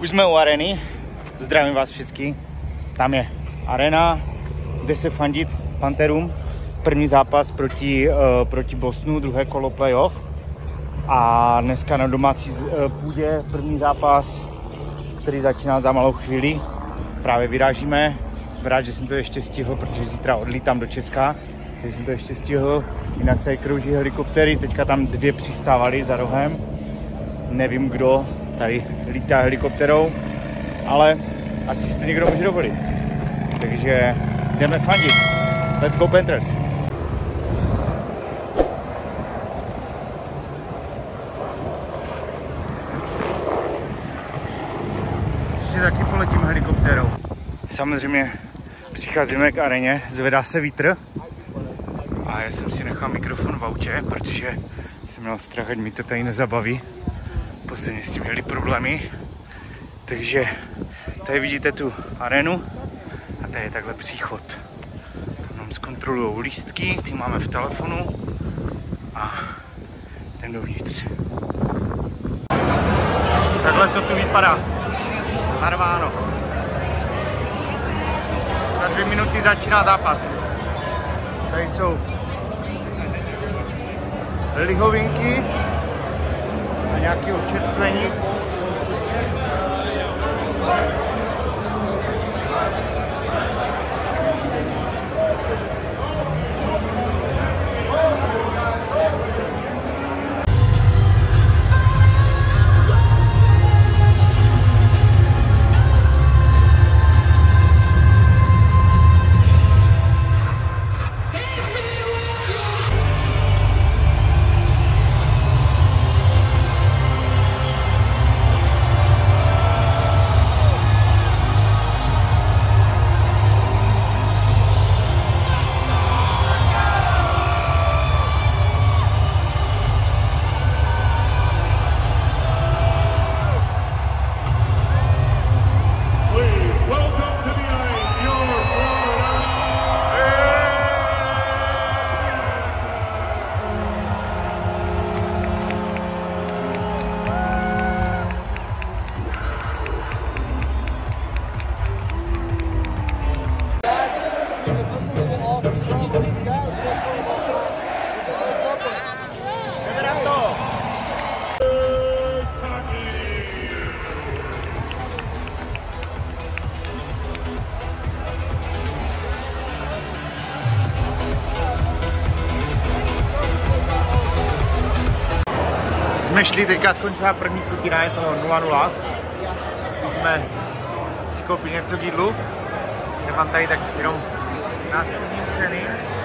Už jsme u arény, zdravím vás všichni. Tam je arena, jde se fandit Pantherům. První zápas proti Bostonu, druhé kolo playoff. A dneska na domácí půdě první zápas, který začíná za malou chvíli. Právě vyrážíme. Rád, že jsem to ještě stihl, protože zítra odlítám do Česka. Takže jsem to ještě stihl. Jinak tady krouží helikoptéry, teďka tam 2 přistávaly za rohem. Nevím, kdo tady lítá helikopterou, ale asi si to někdo může dovolit. Takže jdeme fandit. Let's go Panthers! Určitě taky poletím helikoptérou. Samozřejmě přicházíme k areně, zvedá se vítr a já jsem si nechal mikrofon v autě, protože jsem měl strach, ať mi to tady nezabaví. Posledně s tím měli problémy, takže tady vidíte tu arénu a tady je takhle příchod. Tam nám zkontrolujou lístky, ty máme v telefonu a ten dovnitř. Takhle to tu vypadá. Narváno. Za 2 minuty začíná zápas. Tady jsou lihovinky a nějaké občerstvení. Jsme šli, teďka skončila první cutina, je to 0-0. Jsme si koupit něco k jídlu. Já mám tady tak jenom nástupní ceny.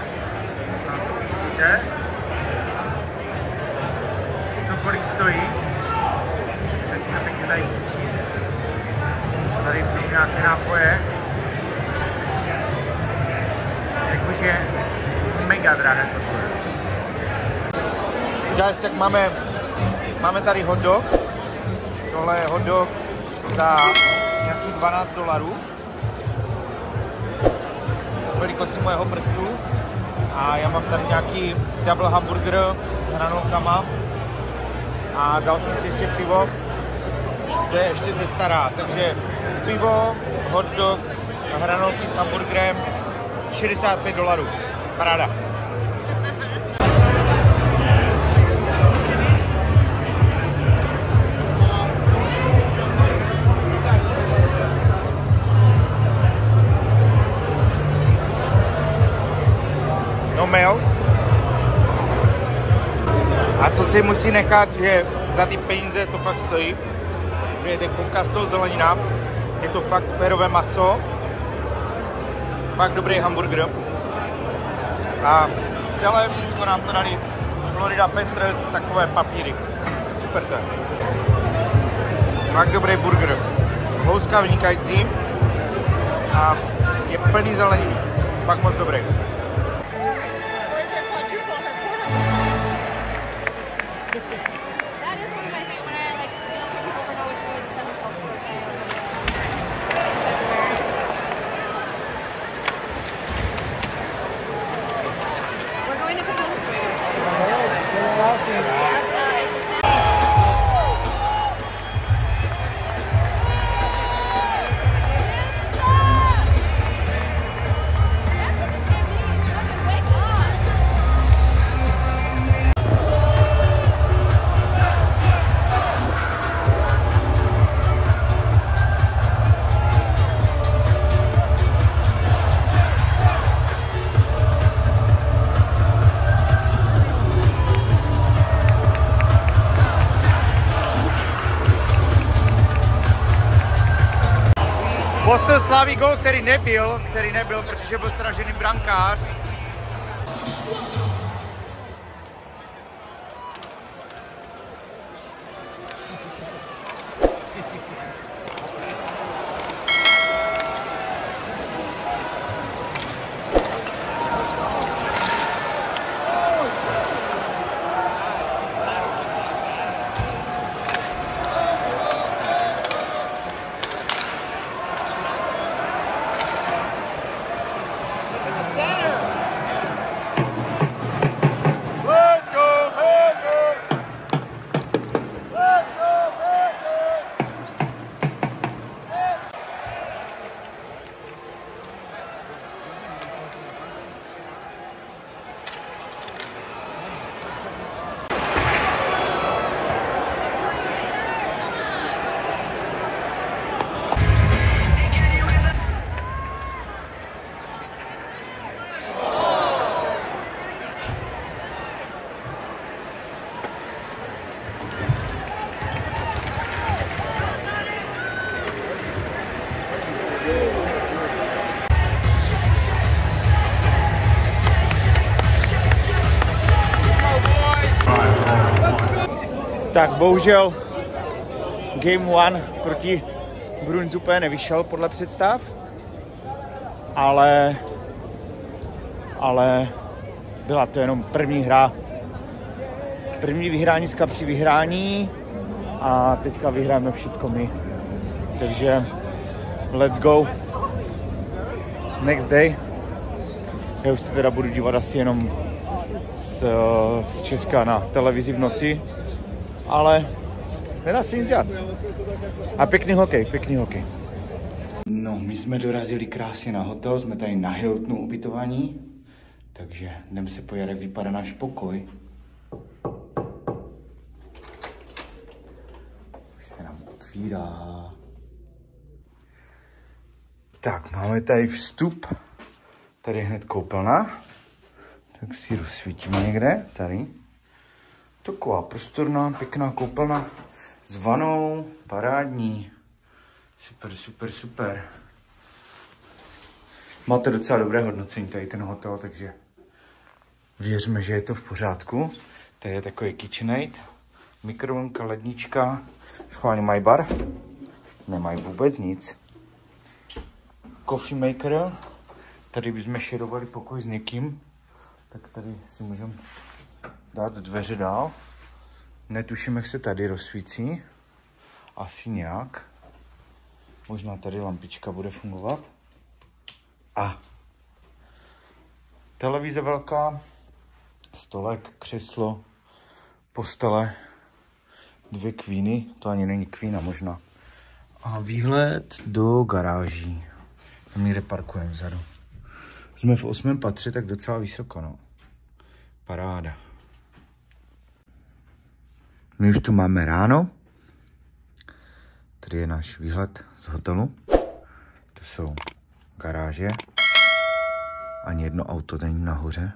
Co kolik stojí. Chci si to pěkně tady přečíst. Tady jsou nějaké nápoje. Jakože mega drahé to bude. Guys, tak máme tady hot dog. Tohle je hot dog za nějakých $12. Velikosti mojeho prstu. A já mám tady nějaký double hamburger s hranolkama. A dal jsem si ještě pivo. To je ještě ze stará. Takže pivo, hot dog, hranolky s hamburgerem, $65. Paráda. No mail. A co si musí nechat, že za ty peníze to fakt stojí. Že je konka z toho zelenina. Je to fakt férové maso. Fakt dobrý hamburger. A celé všechno nám to dali Florida Panthers, takové papíry. Super to je. Fakt dobrý burger. Houska vynikající. A je plný zeleniny. Fakt moc dobrý. Boston slaví gól, který nebyl, protože byl sražený brankář. Tak bohužel Game 1 proti Bruins úplně nevyšel podle představ, ale byla to jenom první hra. První vyhrání z kapsy vyhrání a teďka vyhráme všecko my. Takže let's go. Next day. Já už se teda budu dívat asi jenom z Česka na televizi v noci. Ale nedá se nic dělat. A pěkný hokej. No, my jsme dorazili krásně na hotel, jsme tady na Hiltonu ubytovaní, takže jdeme se podívat, jak vypadá náš pokoj. Už se nám otvírá. Tak, máme tady vstup, tady je hned koupelna, tak si ji rozsvítíme někde, tady. Taková prostorná, pěkná koupelna s vanou, parádní. Super. Máte docela dobré hodnocení tady ten hotel, takže věřme, že je to v pořádku. Tady je takový KitchenAid, mikrovlnka, lednička, schválně mají bar, nemají vůbec nic. Coffee maker, tady bychom šerovali pokoj s někým, tak tady si můžeme dát dveře dál. Netuším, jak se tady rozsvící. Asi nějak. Možná tady lampička bude fungovat. A televize velká, stolek, křeslo, postele, 2 kvíny, to ani není kvína možná. A výhled do garáží. Tam někde parkujeme vzadu. Jsme v 8. patře, tak docela vysoko, no. Paráda. My už tu máme ráno. Tady je náš výhled z hotelu. To jsou garáže. Ani jedno auto není nahoře.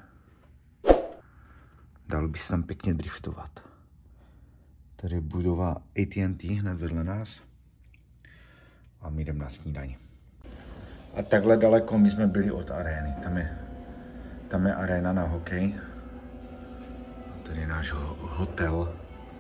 Dalo by se tam pěkně driftovat. Tady je budova AT&T hned vedle nás. A my jdeme na snídaní. A takhle daleko my jsme byli od arény. Tam je aréna na hokej. A tady je náš hotel.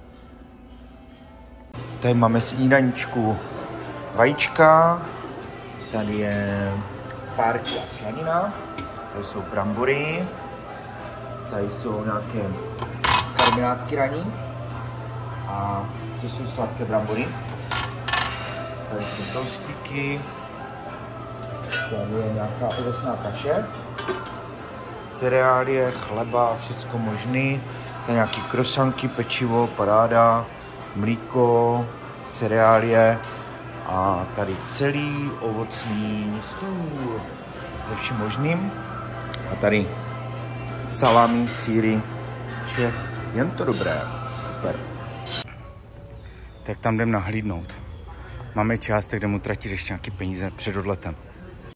Tady máme snídaničku, vajíčka, tady je párky a slanina, tady jsou brambory, tady jsou nějaké karminátky raní a to jsou sladké brambory. Tady jsou toustíky, tady je nějaká ovesná kaše, cereálie, chleba, všecko možný, tady nějaké krosanky, pečivo, paráda, mlíko, cereálie a tady celý ovocný stůl se vším možným. A tady salami, sýry, vše jen to dobré, super. Tak tam jdem nahlídnout. Máme čas, tak jdem utratit ještě nějaké peníze před odletem.